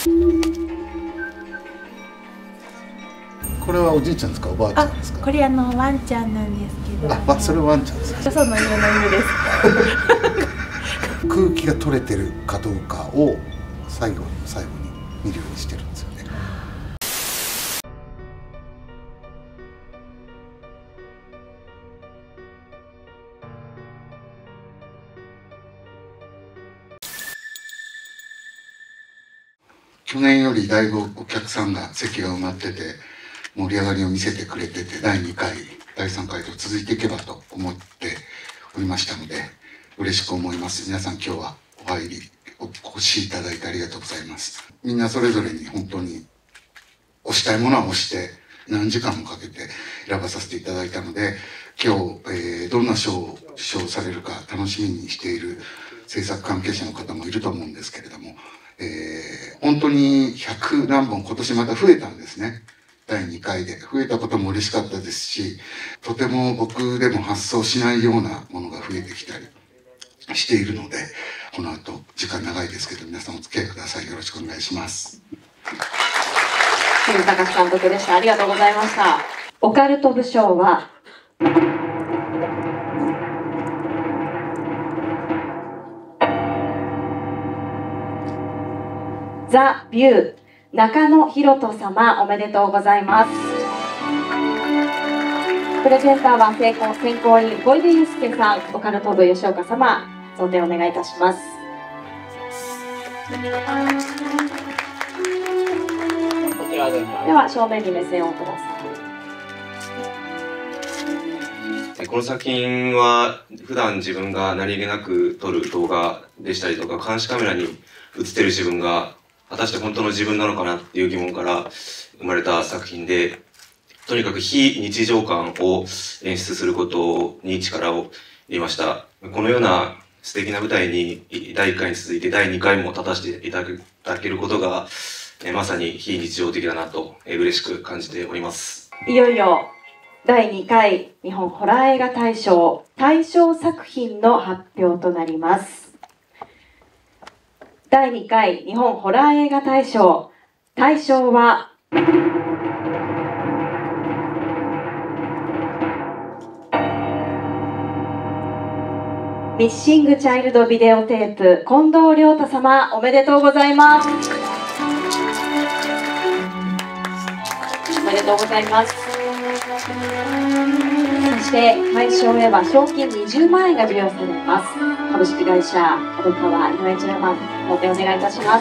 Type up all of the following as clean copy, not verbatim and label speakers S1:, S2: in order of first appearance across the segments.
S1: これはおじいちゃんですか、おばあちゃんですか。
S2: これワンちゃんなんですけど。
S1: それワンちゃんですか。
S2: よその家の犬です。
S1: 空気が取れてるかどうかを最後に見るようにしてるんですよね。去年よりだいぶお客さんが席が埋まってて盛り上がりを見せてくれてて、第2回第3回と続いていけばと思っておりましたので嬉しく思います。皆さん今日はお越しいただいてありがとうございます。みんなそれぞれに本当に推したいものは推して何時間もかけて選ばさせていただいたので、今日、どんな賞を受賞されるか楽しみにしている制作関係者の方もいると思うんですけれども、本当に100何本今年また増えたんですね。第2回で増えたことも嬉しかったですし、とても僕でも発想しないようなものが増えてきたりしているので、この後時間長いですけど皆さんお付き合いください。よろしくお願いします。
S3: キム隆監督でした。ありがとうございました。オカルト部賞はザ・ビュー中野博人様、おめでとうございます。プレゼンターは選考委員小出祐介さん、オカルト部吉岡様、贈呈お願いいたします。では正面に目線をください。
S4: この作品は普段自分が何気なく撮る動画でしたりとか監視カメラに映ってる自分が果たして本当の自分なのかなっていう疑問から生まれた作品で、とにかく非日常感を演出することに力を入れました。このような素敵な舞台に第1回に続いて第2回も立たせていただけることがまさに非日常的だなと嬉しく感じております。
S3: いよいよ第2回日本ホラー映画大賞大賞作品の発表となります。第2回日本ホラー映画大賞、大賞はミッシングチャイルドビデオテープ、近藤亮太様、おめでとうございます。おめでとうございます。そして大賞へは賞金20万円が授与されます。株式会社角川井上チェアマン、お手お願いいたします。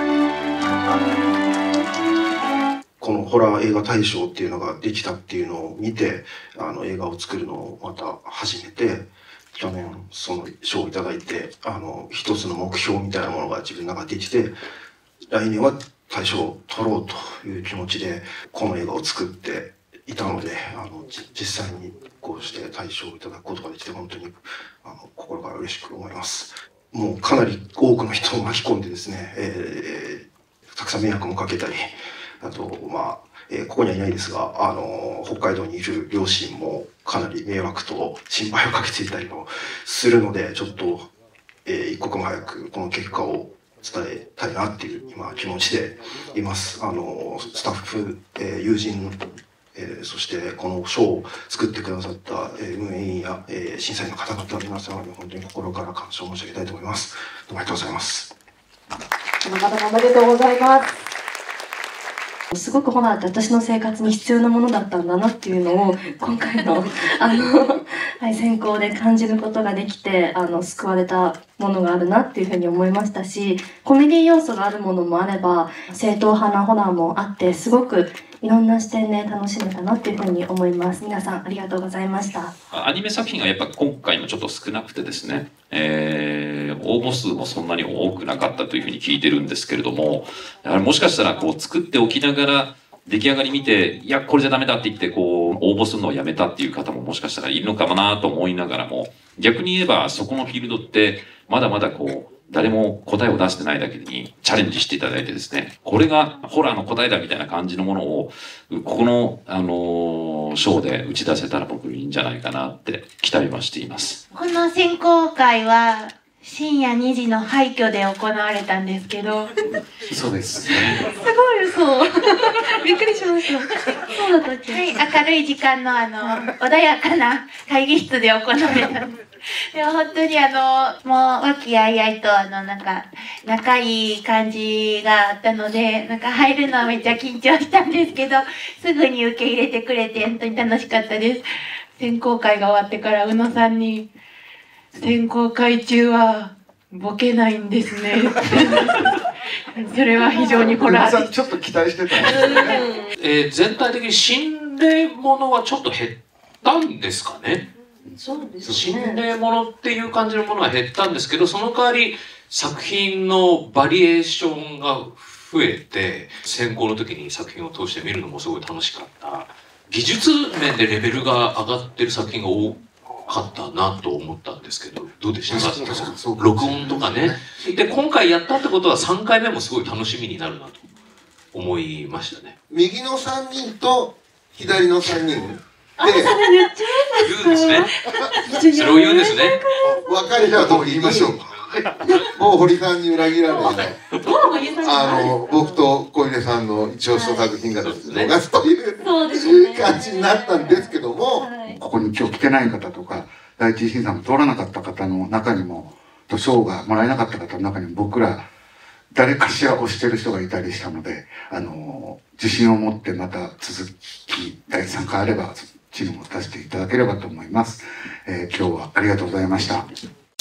S5: このホラー映画大賞っていうのができたっていうのを見て、映画を作るのをまた始めて、去年その賞をいただいて、一つの目標みたいなものが自分の中でできて、来年は大賞を取ろうという気持ちでこの映画を作っていたので、実際にこうして大賞をいただくことができて本当に心から嬉しく思います。もうかなり多くの人を巻き込んでですね、たくさん迷惑もかけたり、あとここにはいないですが、北海道にいる両親もかなり迷惑と心配をかけていたりもするので、ちょっと、一刻も早くこの結果を伝えたいなっていう今気持ちでいます。スタッフ、友人、そしてこの賞を作ってくださった運営員や審査員の方々皆様に本当に心から感謝を申し上げたいと思います。どうもありがとうございます。
S3: この方もおめでとうございます。
S6: すごくホラーって私の生活に必要なものだったんだなっていうのを今回の選考で感じることができて、救われたものがあるなっていうふうに思いましたし、コメディ要素があるものもあれば正統派なホラーもあって、すごくいろんな視点で楽しめたなっていうふうに思います。皆さんありがとうございました。
S7: アニメ作品がやっぱ今回もちょっと少なくてですね、応募数もそんなに多くなかったというふうに聞いてるんですけれども、もしかしたらこう作っておきながら出来上がり見て、いやこれじゃダメだって言ってこう応募するのをやめたっていう方ももしかしたらいるのかもなと思いながらも、逆に言えばそこのフィールドってまだまだこう誰も答えを出してないだけにチャレンジしていただいてですね、これがホラーの答えだみたいな感じのものをここのショーで打ち出せたら僕いいんじゃないかなって期待はしています。
S2: この選考会は深夜2時の廃墟で行われたんですけど、
S1: そうです。
S6: すごい嘘。びっくりしました。そうだったっけ？
S2: はい、明るい時間の穏やかな会議室で行われたんです。でも本当にもう和気あいあいとなんか仲いい感じがあったので、なんか入るのはめっちゃ緊張したんですけど、すぐに受け入れてくれて本当に楽しかったです。選考会が終わってから宇野さんに選考会中はボケないんですね。それは非常にホラーです。
S1: ちょっと期待してたんですね。
S7: 全体的に心霊ものはちょっと減ったんですかね。
S6: そうですね。
S7: 心霊ものっていう感じのものは減ったんですけど、その代わり作品のバリエーションが増えて、選考の時に作品を通して見るのもすごい楽しかった。技術面でレベルが上がってる作品が多かったなと思ったんですけど、どうでしたか？録音とかね。で、今回やったってことは3回目もすごい楽しみになるなと思いましたね。
S8: 右の3人と左の3人
S6: それ言っちゃ
S7: 言うんですね。それを言うんですね。
S8: 別れたと言いましょうか。もう堀さんに裏切られ僕と小出さんの一押しの作品がですね、逃すという感じになったんですけども、
S1: ここに今日来てない方とか、第一次審査も通らなかった方の中にも、賞がもらえなかった方の中にも、僕ら誰かしら推してる人がいたりしたので、自信を持ってまた続き第3回あればチームを出していただければと思います。今日はありがとうございました。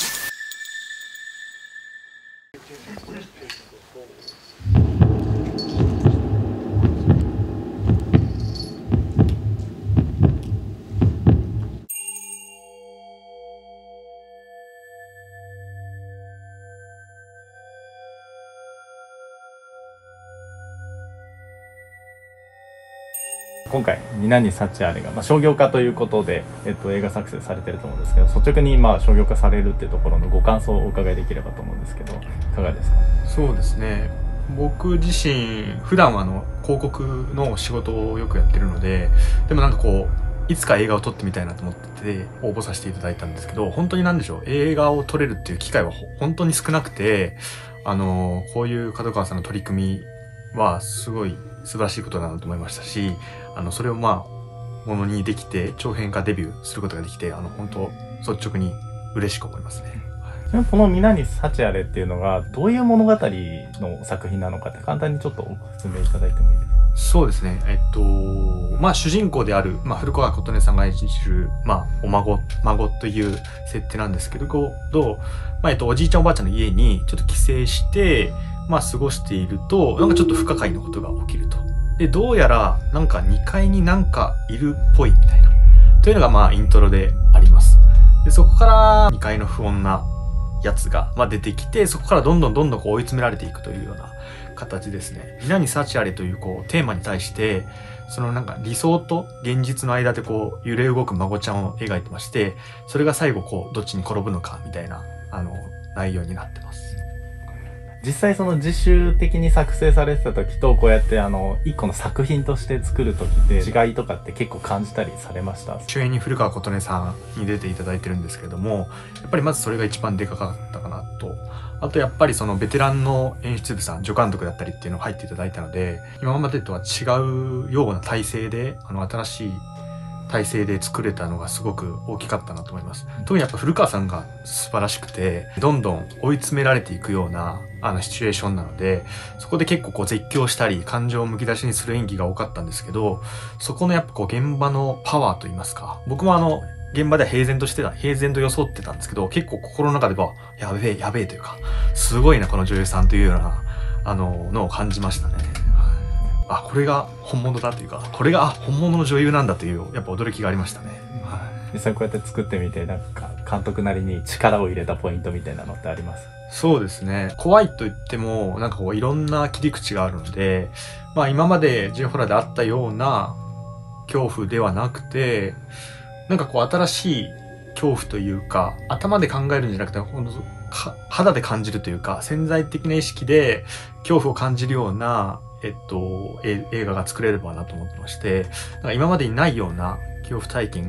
S9: 今回「皆に幸あれ」が、商業化ということで、映画作成されてると思うんですけど、率直に商業化されるっていうところのご感想をお伺いできればと思うんですけど、いかがですか？
S10: そうですね、僕自身普段は広告の仕事をよくやってるので、でもなんかこういつか映画を撮ってみたいなと思ってて応募させていただいたんですけど、本当に何でしょう、映画を撮れるっていう機会は本当に少なくて、こういう角川さんの取り組みはすごい素晴らしいことだなと思いましたし、それをものにできて長編化デビューすることができて、本当率直に嬉しく思いますね。
S9: ちなみにこの「皆に幸あれ」っていうのがどういう物語の作品なのかって簡単にちょっとご説明いただいてもいいですか？
S10: そうですね、主人公である、古川琴音さんが演じる、孫という設定なんですけど、おじいちゃんおばあちゃんの家にちょっと帰省して過ごしていると、なんかちょっと不可解なことが起きると。で、どうやらなんか2階になんかいるっぽいみたいな。というのがイントロであります。で、そこから2階の不穏なやつが出てきて、そこからどんどん追い詰められていくというような形ですね。皆に幸あれというテーマに対して、そのなんか理想と現実の間で揺れ動く孫ちゃんを描いてまして、それが最後どっちに転ぶのかみたいな内容になってます。
S9: 実際その自主的に作成されてた時とこうやって一個の作品として作る時って違いとかって結構感じたりされました？
S10: 主演に古川琴音さんに出ていただいてるんですけれども、やっぱりまずそれが一番でかかったかなと。あとやっぱりそのベテランの演出部さん、助監督だったりっていうのを入っていただいたので、今までとは違うような体制で新しい体制で作れたのがすごく大きかったなと思います。特にやっぱ古川さんが素晴らしくて、どんどん追い詰められていくようなシチュエーションなので、そこで結構絶叫したり感情をむき出しにする演技が多かったんですけど、そこのやっぱ現場のパワーといいますか、僕も現場では平然と装ってたんですけど、結構心の中ではやべえというか、すごいなこの女優さんというようなのを感じましたね。これが本物だというか、これが本物の女優なんだというやっぱ驚きがありましたね。
S9: 実際こうやって作ってみて、なんか監督なりに力を入れたポイントみたいなのってあります？
S10: そうですね、怖いと言ってもなんかいろんな切り口があるので、今まで J ホラーであったような恐怖ではなくて、なんか新しい恐怖というか、頭で考えるんじゃなくて肌で感じるというか、潜在的な意識で恐怖を感じるような映画が作れればなと思ってまして、なんか今までにないような恐怖体験が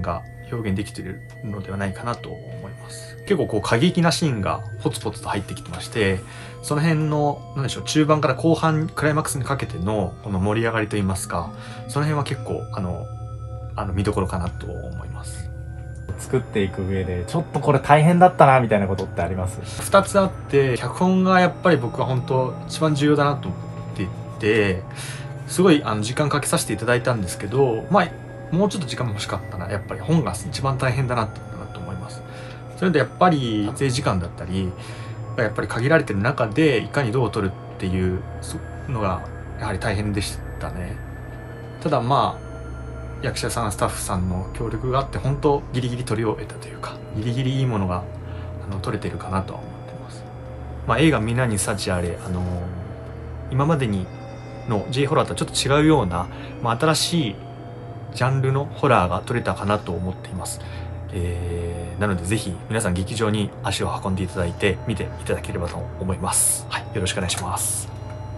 S10: 表現できているのではないかなと思います。結構こう過激なシーンがポツポツと入ってきてまして、その辺の何でしょう、中盤から後半クライマックスにかけてのこの盛り上がりといいますか、その辺は結構見どころかなと思います。
S9: 作っていく上でちょっとこれ大変だったなみたいなことってあります？
S10: 2 つあって、脚本がやっぱり僕は本当一番重要だなと思っていて、すごい時間かけさせていただいたんですけど、まあもうちょっと時間も欲しかったな。やっぱり本が一番大変だなと思います。それでやっぱり撮影時間だったりやっぱり限られてる中でいかにどう撮るっていうのがやはり大変でしたね。ただまあ役者さんスタッフさんの協力があって本当ギリギリ撮り終えたというか、ギリギリいいものが撮れてるかなとは思ってます。まあ、映画「皆に幸あれ」今までの J ホラーとはちょっと違うような、まあ、新しいジャンルのホラーが撮れたかなと思っています。なのでぜひ皆さん劇場に足を運んでいただいて見ていただければと思います。はい、よろしくお願いします。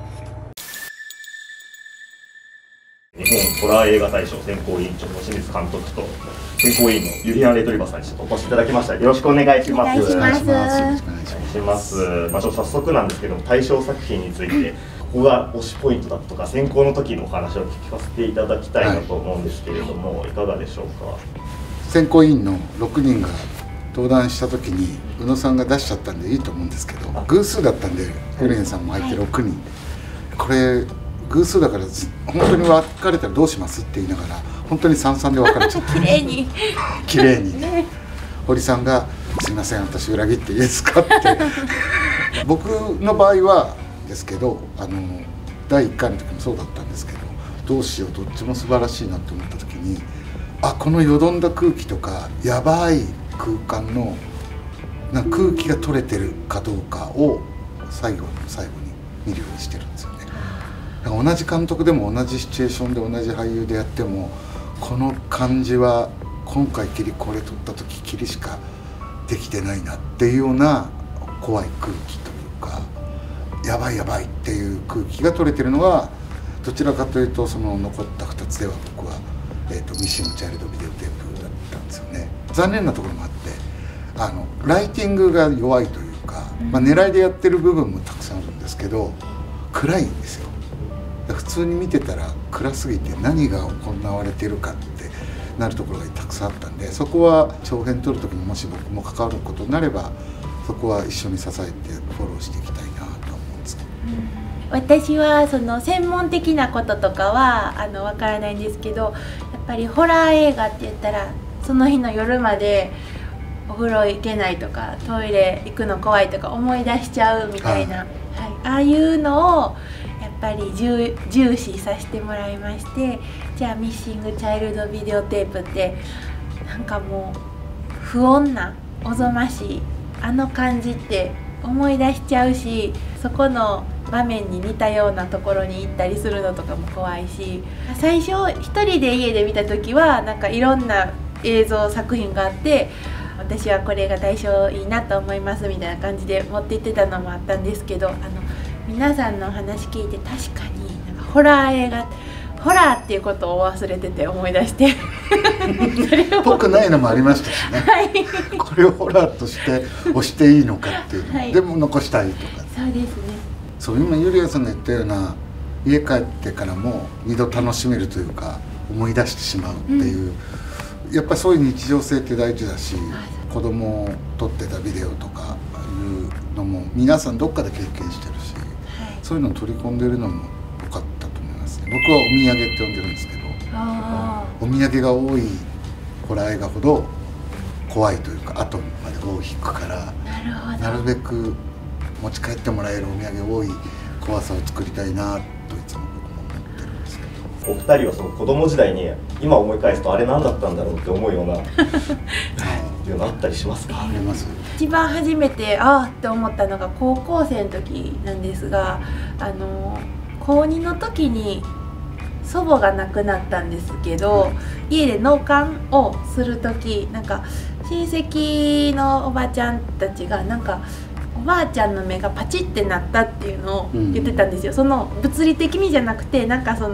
S11: 日本ホラー映画大賞選考委員長の清水監督と選考委員のユリアン・レトリバーさんにお越しいただきました。よろしくお願いします。
S2: お願いします。
S11: お願いします。まあちょっと早速なんですけども、大賞作品についてここが推しポイントだとか選考の時のお話を聞かせていただきたいなと思うんですけれども、いかがでしょうか。
S1: 選考委員の6人が登壇した時に宇野さんが出しちゃったんでいいと思うんですけど、偶数だったんでフレンさんも入って6人、これ偶数だから本当に分かれたらどうしますって言いながら本当に33で分かれちゃった。綺麗に堀さんが「すいません私裏切っていいですか?」って僕の場合はですけど第1回の時もそうだったんですけど、どうしようどっちも素晴らしいなって思った時に、このよどんだ空気とかやばい空間の空気が取れてるかどうかを最後に見るようにしてるんですよね。だから同じ監督でも同じシチュエーションで同じ俳優でやってもこの感じは今回これ撮った時しかできてないなっていうような怖い空気というかやばいっていう空気が取れてるのはどちらかというとその残った2つでは僕はミッシングチャイルドビデオテープだったんですよね。残念なところもあってライティングが弱いというか、狙いでやってる部分もたくさんあるんですけど暗いんですよ。普通に見てたら暗すぎて何が行われているかってなるところがたくさんあったんで、そこは長編撮る時にもし僕も関わることになればそこは一緒に支えてフォローしていきたいなと思うんですけど。
S2: 私はその専門的なこととかはわからないんですけど、やっぱりホラー映画って言ったらその日の夜までお風呂行けないとかトイレ行くの怖いとか思い出しちゃうみたいな、ああいうのをやっぱり重視させてもらいまして、じゃあミッシングチャイルドビデオテープってなんかもう不穏なおぞましい感じって思い出しちゃうし、そこの場面に似たようなところに行ったりするのとかも怖いし、最初一人で家で見た時はなんかいろんな映像作品があって私はこれが大賞いいなと思いますみたいな感じで持って行ってたのもあったんですけど、皆さんのお話聞いて確かになんかホラーっていうことを忘れてて思い出して
S1: ぽくないのもありましたしね、これをホラーとして押していいのかっていう、でも残したいとか、
S2: そうですね。
S1: そう今ユリアさんが言ったような家帰ってからも2度楽しめるというか思い出してしまうっていう、やっぱりそういう日常性って大事だし、子供を撮ってたビデオとかいうのも皆さんどっかで経験してるし、そういうのを取り込んでるのも良かったと思いますね。僕はお土産って呼んでるんですけど、お土産が多いホラー映画ほど怖いというか後まで尾を引くから、なるべく持ち帰ってもらえるお土産多い怖さを作りたいなといつも僕も思ってるんですけど。
S11: お二人はその子供時代に今思い返すとあれ何だったんだろうって思うようないうのあったりしますか？
S1: あります。
S2: 一番初めてって思ったのが高校生の時なんですが、高2の時に祖母が亡くなったんですけど、家で納棺をする時なんか親戚のおばちゃんたちがなんかおばあちゃんの目がパチってなったっていうのを言ってたんですよ。その物理的にじゃなくてなんかその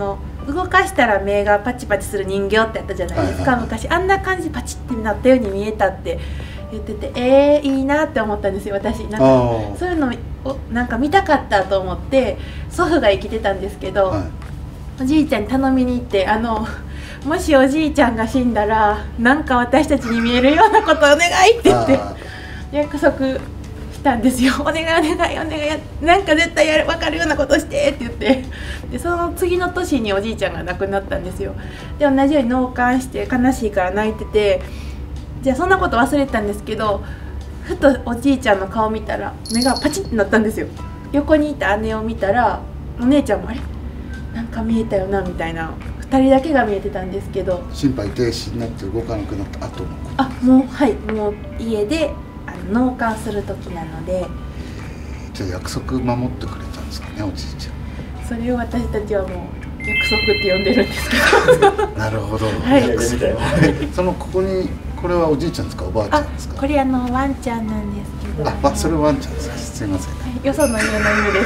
S2: 動かしたら目がパチパチする人形ってあったじゃないですか、昔あんな感じでパチってなったように見えたって言ってて、いいなって思ったんですよ私。なんかそういうのをなんか見たかったと思って、祖父が生きてたんですけど、おじいちゃんに頼みに行って、もしおじいちゃんが死んだらなんか私たちに見えるようなことお願いって言って約束したんですよ。お願いお願いお願い、なんか絶対分かるようなことしてって言って、でその次の年におじいちゃんが亡くなったんですよ。で同じように納棺して悲しいから泣いてて、じゃあそんなこと忘れてたんですけど、ふとおじいちゃんの顔見たら目がパチッてなったんですよ。横にいた姉を見たらお姉ちゃんもあれなんか見えたよなみたいな、2人だけが見えてたんですけど、
S1: 心肺停止になって動かなくなった後のこと。
S2: もうはい、もう家で納棺する時なので。
S1: じゃあ約束守ってくれたんですかね、おじいちゃん。
S2: それを私たちはもう約束って呼んでるんですけど。
S1: なるほど。
S2: はい。
S1: ここにこれはおじいちゃんですか、おばあちゃんですか。
S2: これワンちゃんなんですけど。
S1: それワンちゃんですか。すみません。
S2: よその家の犬です。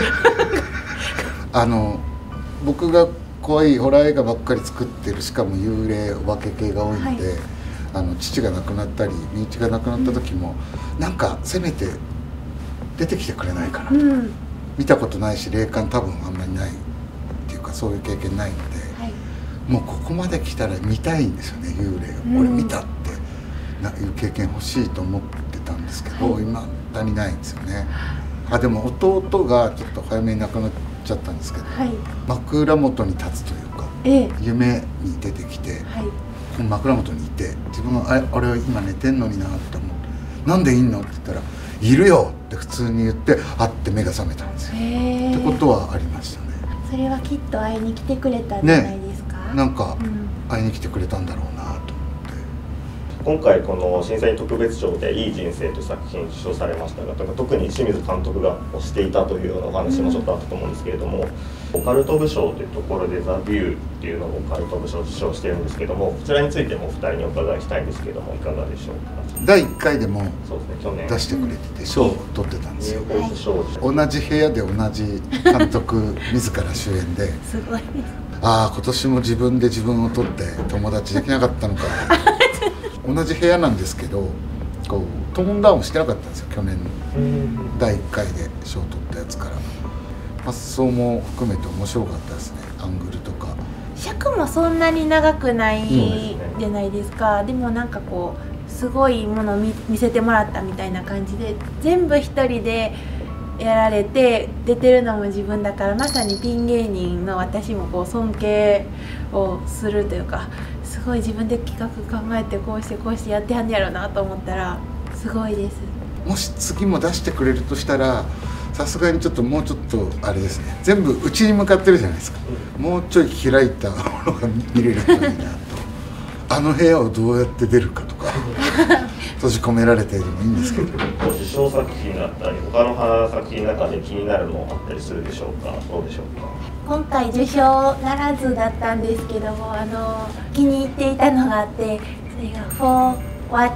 S1: 僕が怖いホラー映画ばっかり作ってる、しかも幽霊お化け系が多いので、父が亡くなったり身内が亡くなった時も、なんかせめて出てきてくれないかな、見たことないし霊感多分あんまりないっていうか、そういう経験ないので、もうここまで来たら見たいんですよね、幽霊を。俺見たっていう経験欲しいと思ってたんですけど、今だにないんですよね。でも弟がちょっと早めに亡くなっちゃったんですけど、枕元に立つというか、夢に出てきて、この枕元にいて、自分は俺は今寝てんのになって思う。なんでいんのって言ったら「いるよ」って普通に言って、って目が覚めたんですよ。ってことはありましたね。
S2: それはきっと会いに来てくれたんじゃないですか。
S1: なんか会いに来てくれたんだろうなと思って。
S11: 今回この審査員特別賞で「いい人生」という作品受賞されましたが、特に清水監督が推していたというようなお話もちょっとあったと思うんですけれども、オカルト部賞というところで「ザ・ビュー」っていうのをオカルト部賞を受賞しているんですけども、こちらについてもお二人にお伺いしたいんですけれども、いかがでしょうか。
S1: 第1回でも出してくれてて賞を取ってたんですよ。同じ部屋で同じ監督自ら主演で、
S2: すごいです。
S1: 今年も自分で自分を取って友達できなかったのか同じ部屋なんですけど、こうトーンダウンしてなかったんですよ、去年の第1回で賞を取ったやつから。発想も含めて面白かったですね、アングルとか。
S2: 尺もそんなに長くないじゃないですか。でもなんかこうすごいものを見せてもらったみたいな感じで、全部一人でやられて出てるのも自分だから、まさにピン芸人の私もこう尊敬をするというか、すごい自分で企画考えてこうしてやってはんねやろうなと思ったらすごいです。
S1: もし次も出してくれるとしたら、さすがにもうちょっとあれですね、全部内に向かってるじゃないですか。もうちょい開いたものが見れるといいなと。あの部屋をどうやって出るかとか閉じ込められているのもいいんですけど、
S11: 受賞作品だったり他の作品の中で気になるのあったりするでしょうか。どうでしょうか。
S2: 今回受賞ならずだったんですけども、気に入っていたのがあって、それが「For What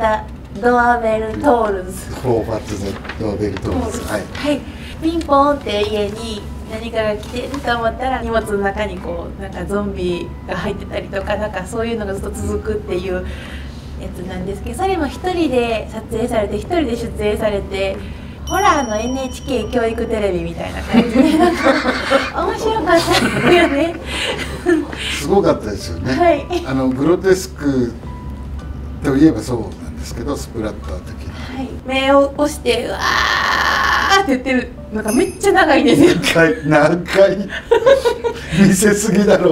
S2: the Doorbell Tolls」
S1: For What the Doorbell Tolls、
S2: はい、ピンポンって家に何かが来てると思ったら、荷物の中にこうなんかゾンビが入ってたりとか、なんかそういうのがずっと続くっていうやつなんですけど、それも一人で撮影されて一人で出演されて、ホラーの NHK 教育テレビみたいな感じで、なんか面白かったですよね。
S1: すごかったですよね。グロテスクといえばそうなんですけど、スプラッター的に、
S2: 目を押してうわーって言ってるのがめっちゃ長いんですよ。
S1: 長い見せすぎだろって、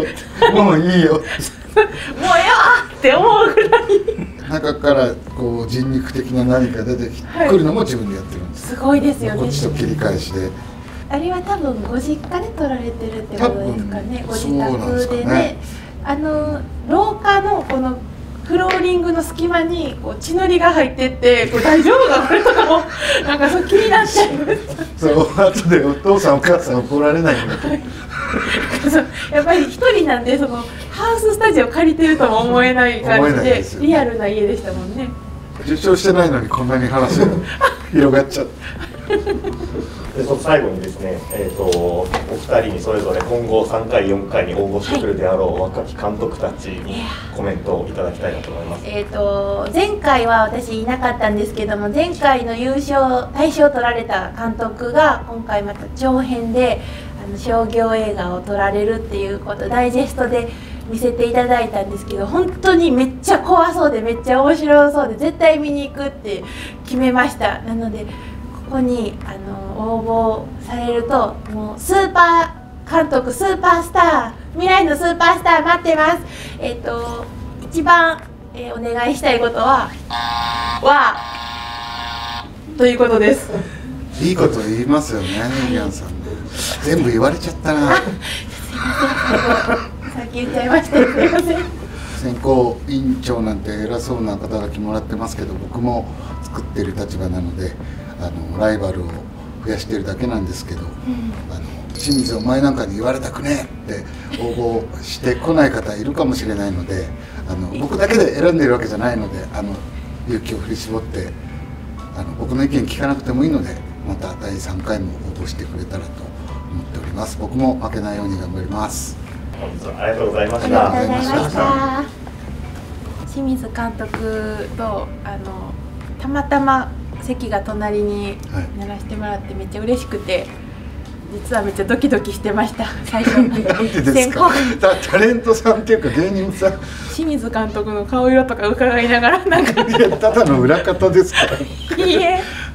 S1: もういいよもうよ
S2: って思うぐらい
S1: 中からこう人肉的な何か出てくるのも自分でやってるんです。
S2: すごいですよね。
S1: こっちと切り返しで、
S2: あれは多分ご実家で撮られてるってことですかね。ご自宅でね、廊下のこのフローリングの隙間にこう血のりが入ってって、これ大丈夫かこれとかもなんかそう気になっちゃいました。
S1: そう後でお父さんお母さん怒られないので
S2: やっぱり一人なんで、そのハウススタジオ借りてるとも思えない感じでリアルな家でしたもんね。
S1: 受賞してないのにこんなに話が広がっちゃって
S11: でちょっと最後にですね、お二人にそれぞれ今後3回4回に応募してくるであろう若き監督たちにコメントをいただきたいなと思います。
S2: 前回は私いなかったんですけども、前回の優勝大賞を取られた監督が今回また長編で商業映画を撮られるっていうことダイジェストで見せていただいたんですけど、本当にめっちゃ怖そうでめっちゃ面白そうで絶対見に行くって決めました。なのでここに応募されるともうスーパー監督、スーパースター、未来のスーパースター待ってます。一番、お願いしたいことはということです。
S1: いいこと言いますよね、ミヤンさん。全部言われちゃったな。
S2: さっき言っちゃいました。すみません。
S1: 選考委員長なんて偉そうな肩書きもらってますけど、僕も作ってる立場なのでライバルを増やしてるだけなんですけど、清水お前なんかに言われたくねえって応募してこない方いるかもしれないので、僕だけで選んでるわけじゃないので勇気を振り絞って僕の意見聞かなくてもいいので、また第3回も応募してくれたらと思っております。僕も負けないように頑張ります。
S11: 本日はありがとうございました。
S2: ありがとうございました。清水監督とたまたま席が隣にならせてもらってめっちゃ嬉しくて、実はめっちゃドキドキしてました。最初
S1: なんでですか。タレントさんっていうか芸人さん。
S2: 清水監督の顔色とか伺いながらなんか
S1: いやただの裏方ですか。
S2: いいえ。